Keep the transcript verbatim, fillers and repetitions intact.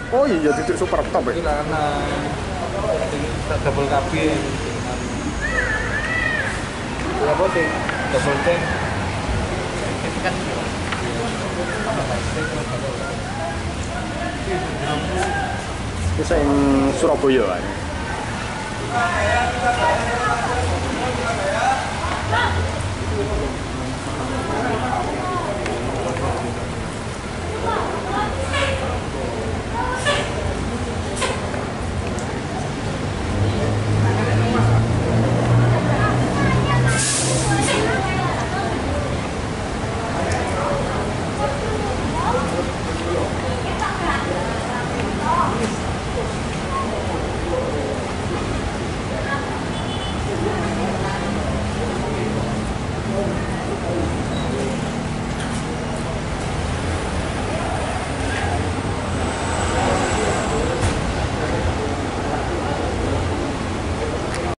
Oh iya, titik super top Ini ya. karena ini double kabin. Ya apa sih? Double tank. Ini kan Bisa yang Surabaya kan.